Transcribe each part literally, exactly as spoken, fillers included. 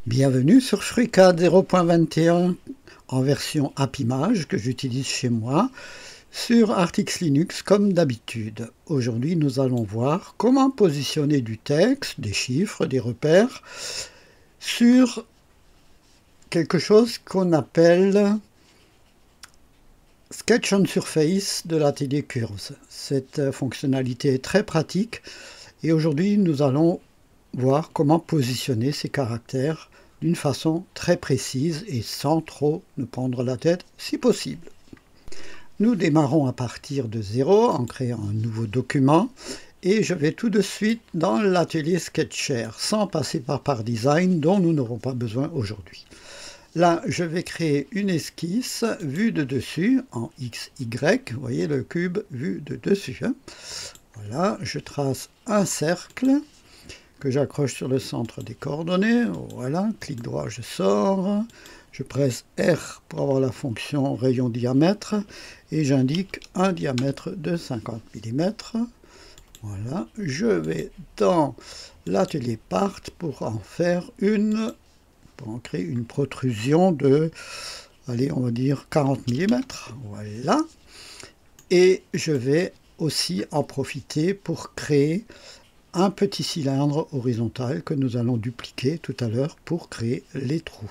Bienvenue sur FreeCAD zéro point vingt et un en version App Image que j'utilise chez moi sur Artix Linux comme d'habitude. Aujourd'hui, nous allons voir comment positionner du texte, des chiffres, des repères sur quelque chose qu'on appelle Sketch on Surface de l'atelier Curves. Cette fonctionnalité est très pratique et aujourd'hui, nous allons voir comment positionner ces caractères d'une façon très précise et sans trop nous prendre la tête si possible. Nous démarrons à partir de zéro en créant un nouveau document et je vais tout de suite dans l'atelier Sketchère sans passer par PartDesign dont nous n'aurons pas besoin aujourd'hui. Là, je vais créer une esquisse vue de dessus en X Y, vous voyez le cube vu de dessus. Hein. Voilà, je trace un cercle que j'accroche sur le centre des coordonnées. Voilà, clic droit, je sors. Je presse R pour avoir la fonction rayon diamètre et j'indique un diamètre de cinquante millimètres. Voilà, je vais dans l'atelier Part pour en faire une, pour en créer une protrusion de, allez, on va dire quarante millimètres. Voilà, et je vais aussi en profiter pour créer un petit cylindre horizontal que nous allons dupliquer tout à l'heure pour créer les trous.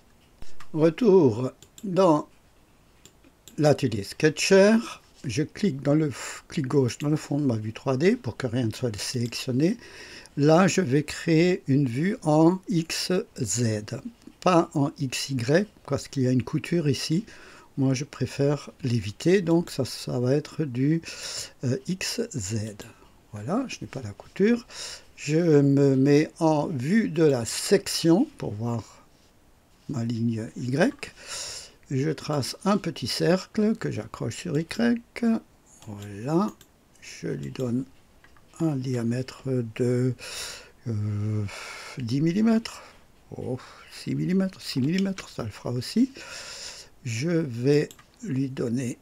Retour dans l'atelier Sketchère, je clique dans le clic gauche dans le fond de ma vue trois D pour que rien ne soit sélectionné. Là, je vais créer une vue en X Z, pas en X Y, parce qu'il y a une couture ici. Moi, je préfère l'éviter, donc ça, ça va être du euh, X Z. Voilà, je n'ai pas la couture. Je me mets en vue de la section pour voir ma ligne Y. Je trace un petit cercle que j'accroche sur Y. Voilà, je lui donne un diamètre de euh, dix millimètres. Oh, six millimètres, six millimètres, ça le fera aussi. Je vais lui donner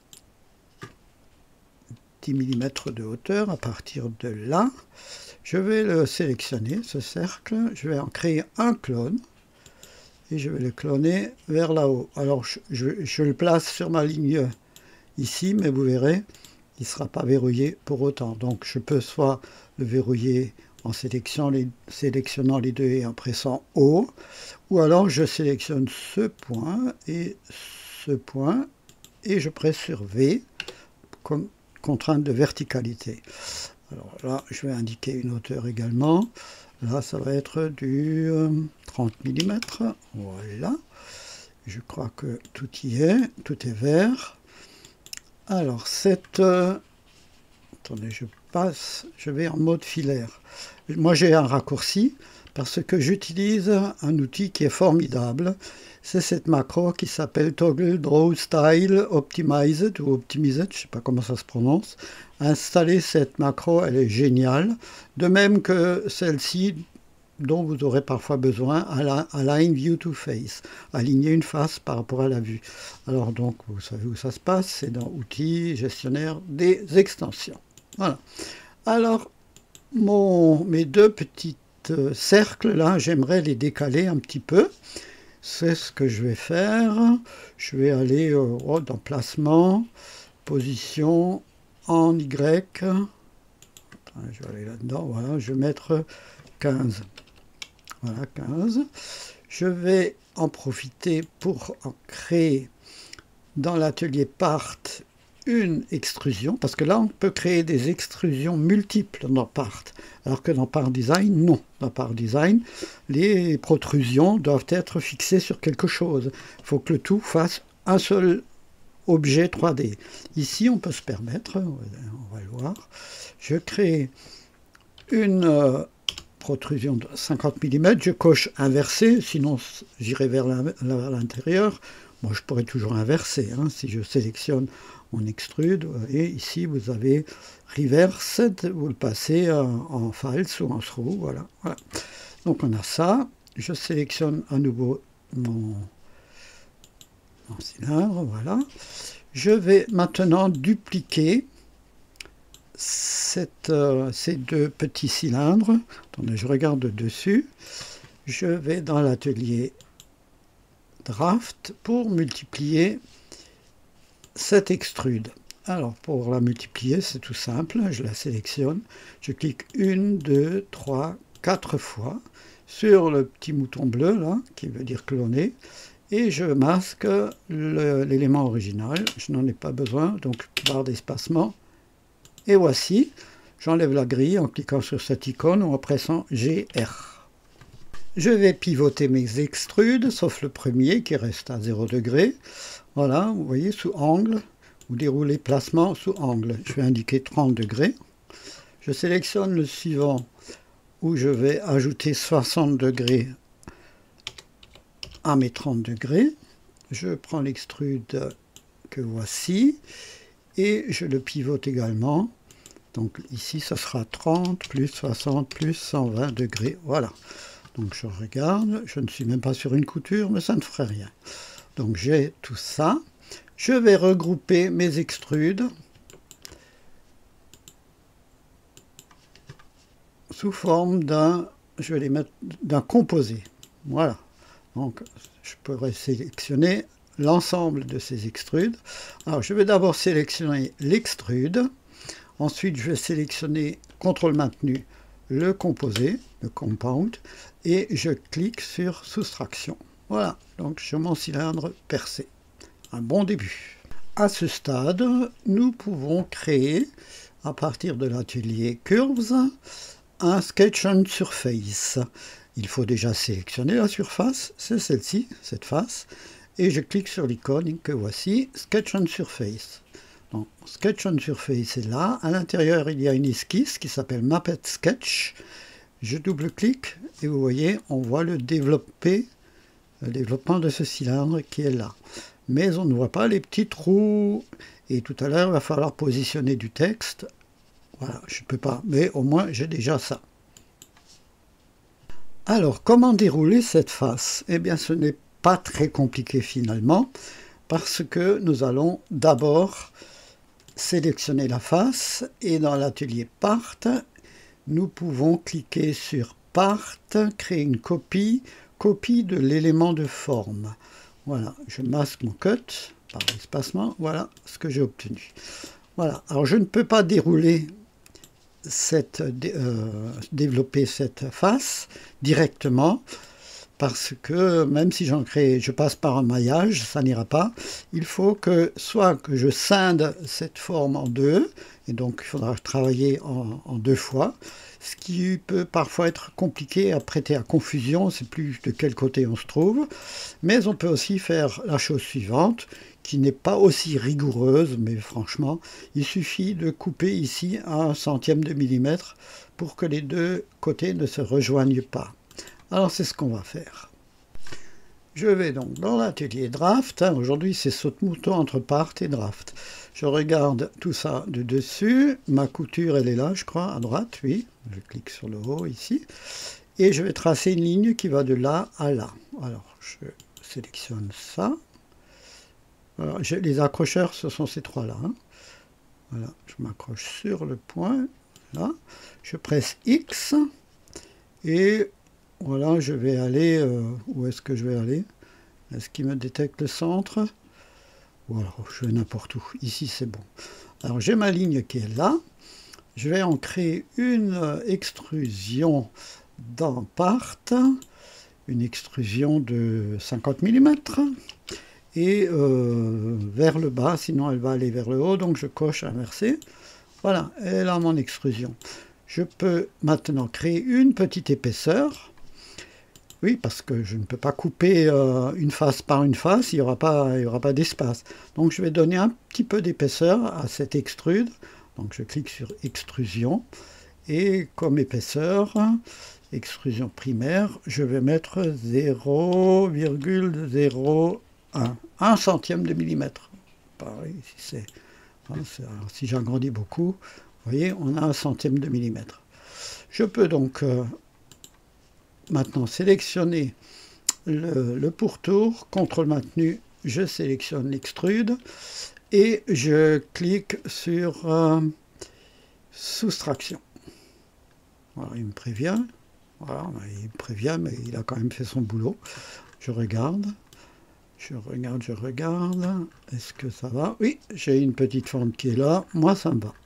dix millimètres de hauteur. À partir de là, je vais le sélectionner, ce cercle, je vais en créer un clone et je vais le cloner vers là-haut. Alors je, je, je le place sur ma ligne ici, mais vous verrez, il ne sera pas verrouillé pour autant. Donc je peux soit le verrouiller en sélectionnant les, sélectionnant les deux et en pressant haut, ou alors je sélectionne ce point et ce point et je presse sur V comme contrainte de verticalité. Alors là, je vais indiquer une hauteur également. Là, ça va être du euh, trente millimètres. Voilà. Je crois que tout y est. Tout est vert. Alors, cette... Euh, attendez, je passe. Je vais en mode filaire. Moi, j'ai un raccourci parce que j'utilise un outil qui est formidable. C'est cette macro qui s'appelle Toggle Draw Style Optimized ou Optimized, je ne sais pas comment ça se prononce. Installer cette macro, elle est géniale. De même que celle-ci, dont vous aurez parfois besoin, Align View to Face, aligner une face par rapport à la vue. Alors donc, vous savez où ça se passe, c'est dans Outils, Gestionnaire des extensions. Voilà. Alors, mon, mes deux petits cercles là, j'aimerais les décaler un petit peu. C'est ce que je vais faire. Je vais aller euh, oh, dans placement, position, en Y. Je vais aller là-dedans. Voilà, je vais mettre quinze. Voilà, quinze. Je vais en profiter pour en créer dans l'atelier Part une extrusion, parce que là, on peut créer des extrusions multiples dans Part, alors que dans PartDesign, non. Dans PartDesign, les protrusions doivent être fixées sur quelque chose. Il faut que le tout fasse un seul objet trois D. Ici, on peut se permettre, on va le voir, je crée une euh, protrusion de cinquante millimètres, je coche inversé, sinon j'irai vers l'intérieur. Moi, je pourrais toujours inverser, hein, si je sélectionne on extrude, et ici vous avez reverse, vous le passez en, en false ou en through, voilà, voilà. Donc on a ça, je sélectionne à nouveau mon, mon cylindre, voilà. Je vais maintenant dupliquer cette, euh, ces deux petits cylindres. Attendez, je regarde dessus. je vais dans l'atelier Draft pour multiplier cette extrude. Alors pour la multiplier, c'est tout simple, je la sélectionne, je clique une, deux, trois, quatre fois sur le petit mouton bleu là, qui veut dire cloner, et je masque l'élément original, je n'en ai pas besoin, donc barre d'espacement, et voici, j'enlève la grille en cliquant sur cette icône ou en pressant G R. Je vais pivoter mes extrudes, sauf le premier qui reste à zéro degré, voilà, vous voyez, sous angle, ou dérouler placement sous angle. Je vais indiquer trente degrés. Je sélectionne le suivant où je vais ajouter soixante degrés à mes trente degrés. Je prends l'extrude que voici et je le pivote également. Donc ici, ça sera trente plus soixante plus cent vingt degrés. Voilà. Donc je regarde, je ne suis même pas sur une couture, mais ça ne ferait rien. Donc j'ai tout ça. Je vais regrouper mes extrudes sous forme d'un, je vais les mettre d'un composé. Voilà. Donc je pourrais sélectionner l'ensemble de ces extrudes. Alors je vais d'abord sélectionner l'extrude. Ensuite je vais sélectionner contrôle maintenu le composé, le compound, et je clique sur soustraction. Voilà. Donc j'ai mon cylindre percé. Un bon début. À ce stade, nous pouvons créer, à partir de l'atelier Curves, un Sketch on Surface. Il faut déjà sélectionner la surface, c'est celle-ci, cette face, et je clique sur l'icône que voici, Sketch on Surface. Donc, Sketch on Surface est là. À l'intérieur, il y a une esquisse qui s'appelle Mapped Sketch. Je double-clique et vous voyez, on voit le développer, le développement de ce cylindre qui est là. Mais on ne voit pas les petits trous. Et tout à l'heure, il va falloir positionner du texte. Voilà, je ne peux pas, mais au moins j'ai déjà ça. Alors, comment dérouler cette face? Eh bien, ce n'est pas très compliqué finalement, parce que nous allons d'abord sélectionner la face, et dans l'atelier Part, nous pouvons cliquer sur Part, créer une copie, copie de l'élément de forme. Voilà, je masque mon cut par l'espacement, voilà ce que j'ai obtenu. Voilà, alors je ne peux pas dérouler cette, euh, développer cette face directement, parce que même si j'en crée, je passe par un maillage, ça n'ira pas. Il faut que soit que je scinde cette forme en deux, et donc il faudra travailler en, en deux fois, ce qui peut parfois être compliqué à prêter à confusion, c'est plus de quel côté on se trouve. Mais on peut aussi faire la chose suivante, qui n'est pas aussi rigoureuse, mais franchement, il suffit de couper ici à un centième de millimètre pour que les deux côtés ne se rejoignent pas. Alors c'est ce qu'on va faire. Je vais donc dans l'atelier Draft, hein, aujourd'hui c'est saute-mouton entre Part et Draft. Je regarde tout ça de dessus, ma couture elle est là je crois, à droite, oui, je clique sur le haut ici, et je vais tracer une ligne qui va de là à là. Alors je sélectionne ça. Alors, les accrocheurs ce sont ces trois-là. Hein. Voilà, je m'accroche sur le point, là, je presse X, et voilà, je vais aller, euh, où est-ce que je vais aller? Est-ce qu'il me détecte le centre? Voilà, je vais n'importe où. Ici, c'est bon. Alors, j'ai ma ligne qui est là. Je vais en créer une extrusion dans Part, une extrusion de cinquante millimètres, et euh, vers le bas, sinon elle va aller vers le haut, donc je coche inversé. Voilà, elle a mon extrusion. Je peux maintenant créer une petite épaisseur. Oui, parce que je ne peux pas couper euh, une face par une face, il n'y aura pas, il y aura pas d'espace. Donc je vais donner un petit peu d'épaisseur à cette extrude. Donc je clique sur extrusion. Et comme épaisseur, extrusion primaire, je vais mettre zéro virgule zéro un. un centième de millimètre. Pareil, si c'est... Alors, si j'agrandis beaucoup, vous voyez, on a un centième de millimètre. Je peux donc... Euh, maintenant sélectionner le, le pourtour, contrôle maintenu, je sélectionne l'extrude et je clique sur euh, soustraction. Voilà, il me prévient. Voilà, il prévient, mais il a quand même fait son boulot. Je regarde, je regarde, je regarde. Est-ce que ça va? Oui, j'ai une petite forme qui est là. Moi, ça me va.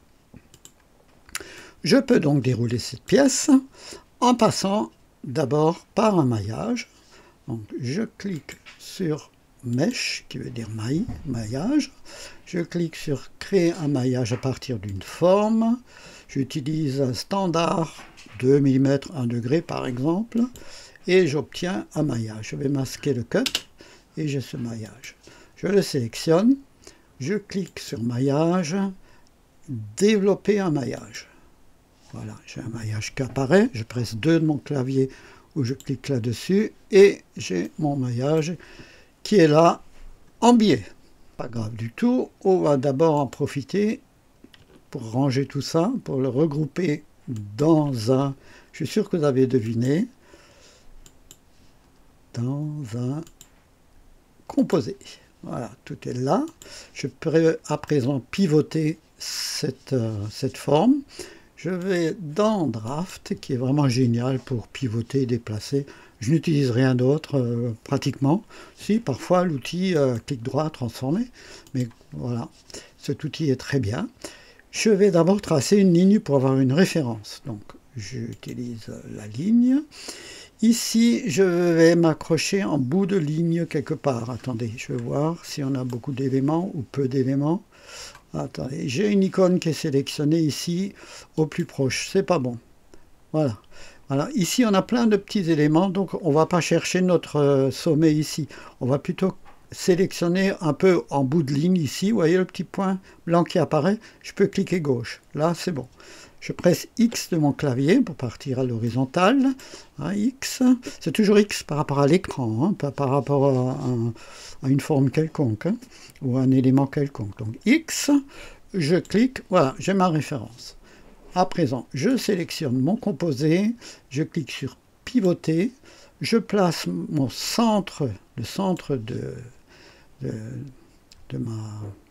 Je peux donc dérouler cette pièce en passant d'abord par un maillage. Donc, je clique sur Mesh, qui veut dire maille, maillage. Je clique sur Créer un maillage à partir d'une forme. J'utilise un standard deux millimètres, un degré par exemple, et j'obtiens un maillage. Je vais masquer le cut et j'ai ce maillage. Je le sélectionne, je clique sur maillage, développer un maillage. Voilà, j'ai un maillage qui apparaît, je presse deux de mon clavier où je clique là-dessus et j'ai mon maillage qui est là en biais. Pas grave du tout, on va d'abord en profiter pour ranger tout ça, pour le regrouper dans un, je suis sûr que vous avez deviné, dans un composé. Voilà, tout est là. Je peux à présent pivoter cette, euh, cette forme. Je vais dans Draft, qui est vraiment génial pour pivoter et déplacer. Je n'utilise rien d'autre, euh, pratiquement. Si, parfois, l'outil euh, clic droit transformé. Mais voilà, cet outil est très bien. Je vais d'abord tracer une ligne pour avoir une référence. Donc, j'utilise la ligne. Ici, je vais m'accrocher en bout de ligne quelque part. Attendez, je vais voir si on a beaucoup d'éléments ou peu d'éléments. Attendez, j'ai une icône qui est sélectionnée ici, au plus proche. C'est pas bon. Voilà. Voilà. Ici, on a plein de petits éléments, donc on ne va pas chercher notre sommet ici. On va plutôt sélectionner un peu en bout de ligne ici. Vous voyez le petit point blanc qui apparaît? Je peux cliquer gauche. Là, c'est bon. Je presse X de mon clavier pour partir à l'horizontale. Hein, X, c'est toujours X par rapport à l'écran, hein, pas par rapport à, un, à une forme quelconque, hein, ou à un élément quelconque. Donc X, je clique, voilà, j'ai ma référence. À présent, je sélectionne mon composé, je clique sur pivoter, je place mon centre, le centre de, de, de ma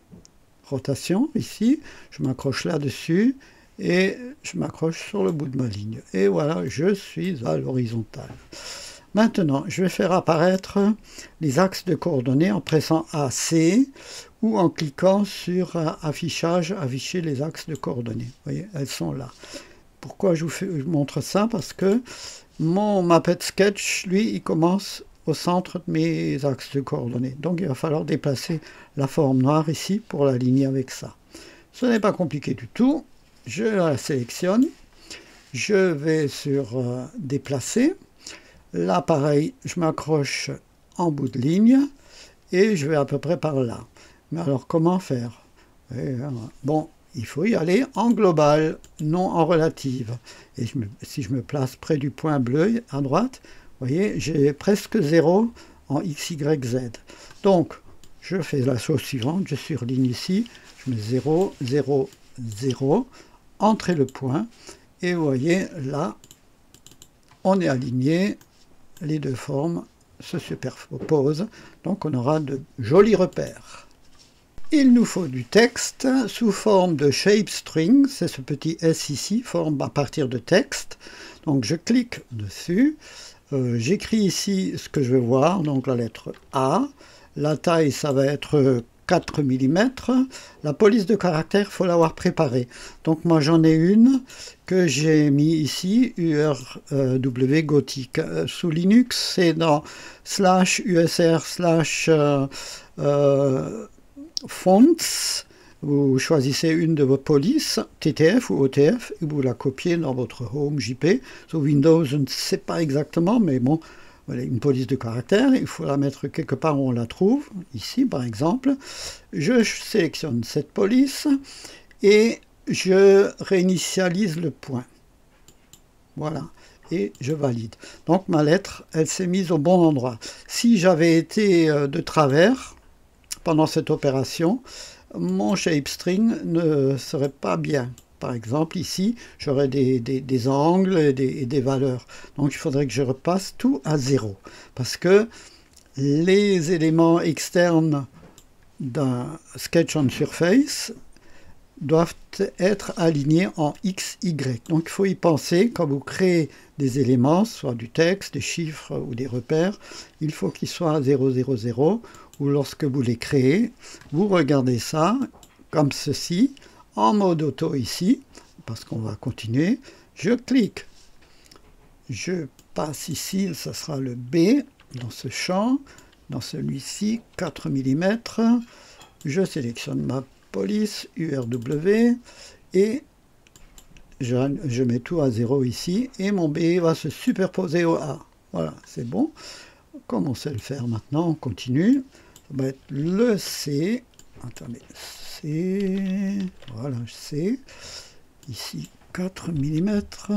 rotation ici, je m'accroche là-dessus, et je m'accroche sur le bout de ma ligne. Et voilà, je suis à l'horizontale. Maintenant, je vais faire apparaître les axes de coordonnées en pressant A C ou en cliquant sur affichage, afficher les axes de coordonnées. Vous voyez, elles sont là. Pourquoi je vous, fais, je vous montre ça? Parce que mon Mapette Sketch, lui, il commence au centre de mes axes de coordonnées. Donc, il va falloir déplacer la forme noire ici pour l'aligner avec ça. Ce n'est pas compliqué du tout. Je la sélectionne, je vais sur euh, déplacer, là pareil, je m'accroche en bout de ligne et je vais à peu près par là. Mais alors comment faire? et, euh, Bon, il faut y aller en global, non en relative. Et je me, si je me place près du point bleu à droite, vous voyez, j'ai presque zéro en X, Y, Z. Donc, je fais la chose suivante, je surligne ici, je mets zéro, zéro, zéro. Entrez le point et vous voyez là on est aligné, les deux formes se superposent, donc on aura de jolis repères. Il nous faut du texte sous forme de shape string, c'est ce petit S ici, forme à partir de texte. Donc je clique dessus, euh, j'écris ici ce que je veux voir, donc la lettre A, la taille ça va être quatre millimètres. La police de caractère, il faut l'avoir préparée. Donc moi j'en ai une que j'ai mis ici, U R W gothique. Euh, sous Linux, c'est dans slash usr slash euh, euh, fonts. Vous choisissez une de vos polices, T T F ou O T F, et vous la copiez dans votre home J P. Sur Windows, je ne sais pas exactement, mais bon, voilà, une police de caractère, il faut la mettre quelque part où on la trouve, ici par exemple. Je sélectionne cette police et je réinitialise le point. Voilà, et je valide. Donc ma lettre, elle s'est mise au bon endroit. Si j'avais été de travers pendant cette opération, mon shape string ne serait pas bien. Par exemple, ici, j'aurais des, des, des angles et des, et des valeurs. Donc, il faudrait que je repasse tout à zéro. Parce que les éléments externes d'un sketch on surface doivent être alignés en X, Y. Donc il faut y penser quand vous créez des éléments, soit du texte, des chiffres ou des repères, il faut qu'ils soient zéro zéro zéro, ou lorsque vous les créez, vous regardez ça comme ceci, en mode auto ici, parce qu'on va continuer, je clique, je passe ici, ça sera le B dans ce champ, dans celui-ci, quatre millimètres, je sélectionne ma police, U R W, et je, je mets tout à zéro ici, et mon B va se superposer au A. Voilà, c'est bon. Comme on sait le faire maintenant, on continue. Ça va être le C. Attendez, C. Voilà, C. Ici, quatre millimètres.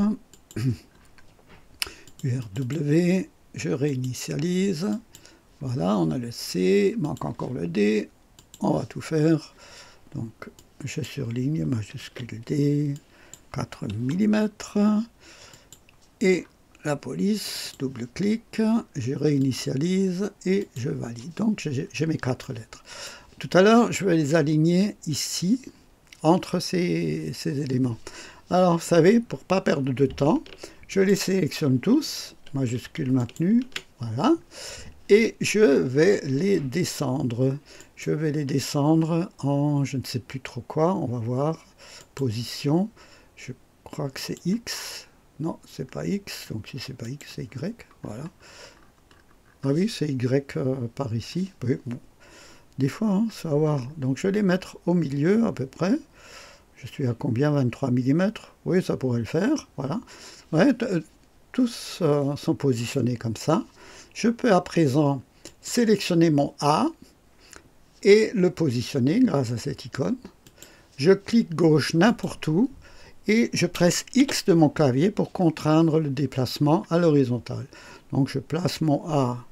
U R W, je réinitialise. Voilà, on a le C, manque encore le D. On va tout faire. Donc, je surligne majuscule D, quatre millimètres. Et la police, double-clic, je réinitialise et je valide. Donc, j'ai mes quatre lettres. Tout à l'heure, je vais les aligner ici, entre ces, ces éléments. Alors, vous savez, pour ne pas perdre de temps, je les sélectionne tous, majuscule maintenue, voilà. Et je vais les descendre. Je vais les descendre en je ne sais plus trop quoi. On va voir. Position. Je crois que c'est X. Non, c'est pas X. Donc si c'est pas X, c'est Y. Voilà. Ah oui, c'est Y euh, par ici. Oui, bon. Des fois, hein, ça va voir. Donc je vais les mettre au milieu à peu près. Je suis à combien? vingt-trois millimètres. Oui, ça pourrait le faire. Voilà. Ouais, tous euh, sont positionnés comme ça. Je peux à présent sélectionner mon A et le positionner grâce à cette icône. Je clique gauche n'importe où et je presse X de mon clavier pour contraindre le déplacement à l'horizontale. Donc je place mon A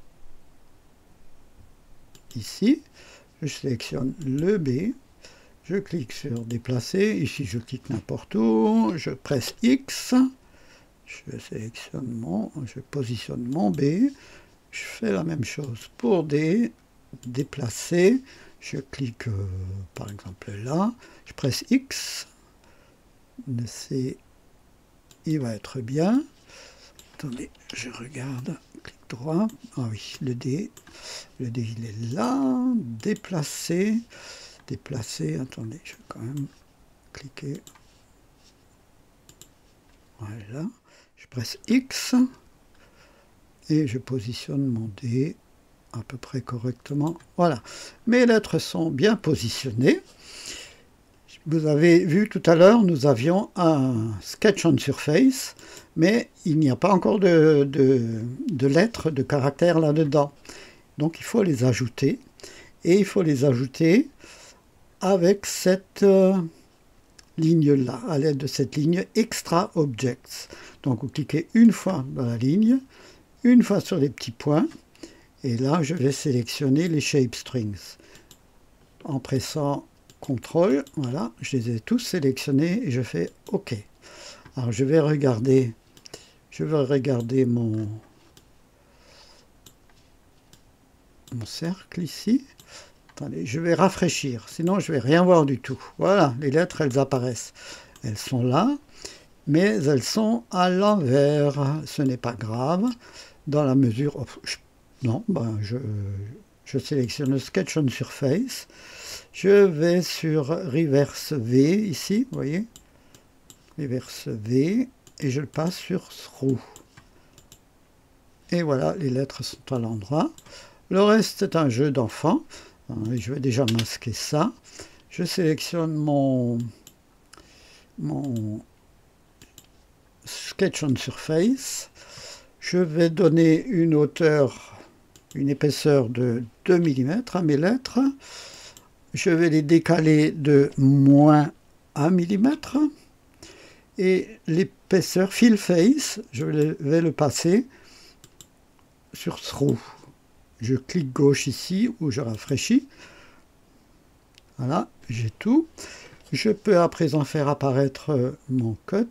ici, je sélectionne le B, je clique sur déplacer, ici je clique n'importe où, je presse X, je sélectionne mon, je positionne mon B, je fais la même chose pour D, déplacer, je clique euh, par exemple là, je presse X, le C, il va être bien. Attendez, je regarde, clic droit, ah oui, le D, le D il est là, déplacer, déplacer, attendez, je vais quand même cliquer, voilà, je presse X, et je positionne mon D à peu près correctement. Voilà, mes lettres sont bien positionnées. Vous avez vu tout à l'heure, nous avions un sketch on surface, mais il n'y a pas encore de, de, de lettres, de caractères là-dedans. Donc il faut les ajouter, et il faut les ajouter avec cette euh, ligne-là, à l'aide de cette ligne Extra Objects. Donc vous cliquez une fois dans la ligne, une fois sur les petits points, et là je vais sélectionner les shape strings. En pressant contrôle, voilà, je les ai tous sélectionnés et je fais OK. Alors je vais regarder, je vais regarder mon, mon cercle ici. Attendez, je vais rafraîchir, sinon je vais rien voir du tout. Voilà, les lettres elles apparaissent. Elles sont là, mais elles sont à l'envers. Ce n'est pas grave, dans la mesure... Oh, je, non, ben je, je sélectionne le Sketch on Surface. Je vais sur Reverse V, ici, vous voyez. Reverse V, et je le passe sur Through. Et voilà, les lettres sont à l'endroit. Le reste est un jeu d'enfant. Je vais déjà masquer ça. Je sélectionne mon, mon Sketch on Surface. Je vais donner une hauteur, une épaisseur de deux millimètres à mes lettres. Je vais les décaler de moins un millimètre. Et l'épaisseur Fill Face, je vais le passer sur Through. Je clique gauche ici où je rafraîchis. Voilà, j'ai tout. Je peux à présent faire apparaître mon cut.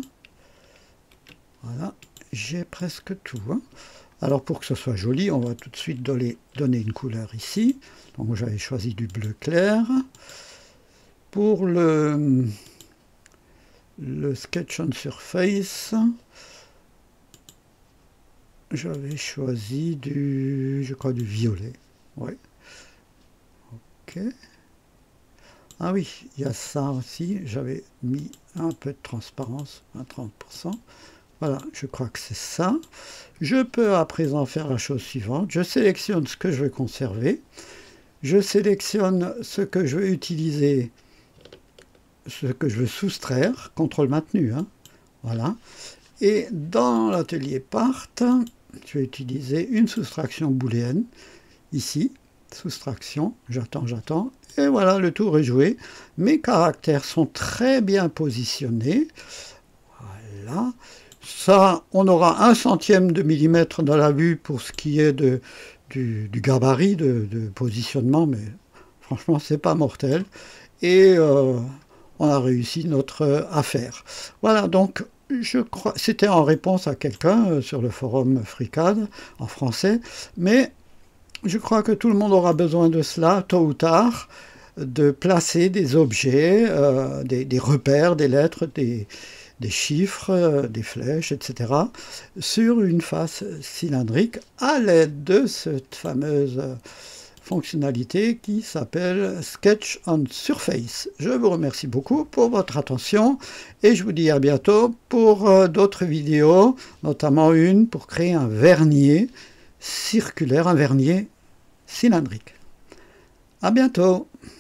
Voilà, j'ai presque tout. Hein. Alors pour que ce soit joli, on va tout de suite donner, donner une couleur ici. Donc j'avais choisi du bleu clair. Pour le, le Sketch on Surface, j'avais choisi du, je crois, du violet. Ouais. Ok. Ah oui, il y a ça aussi. J'avais mis un peu de transparence, un trente pour cent. Voilà, je crois que c'est ça. Je peux à présent faire la chose suivante. Je sélectionne ce que je veux conserver. Je sélectionne ce que je veux utiliser, ce que je veux soustraire, contrôle maintenu. Hein. Voilà. Et dans l'atelier Part, je vais utiliser une soustraction booléenne. Ici, soustraction, j'attends, j'attends. Et voilà, le tour est joué. Mes caractères sont très bien positionnés. Voilà. Ça, on aura un centième de millimètre dans la vue pour ce qui est de, du, du gabarit de, de positionnement, mais franchement, c'est pas mortel. Et euh, on a réussi notre affaire. Voilà, donc, je crois, c'était en réponse à quelqu'un euh, sur le forum FreeCAD en français, mais je crois que tout le monde aura besoin de cela, tôt ou tard, de placer des objets, euh, des, des repères, des lettres, des, des chiffres, euh, des flèches, et cetera, sur une face cylindrique à l'aide de cette fameuse fonctionnalité qui s'appelle Sketch on Surface. Je vous remercie beaucoup pour votre attention et je vous dis à bientôt pour euh, d'autres vidéos, notamment une pour créer un vernier circulaire, un vernier cylindrique. À bientôt!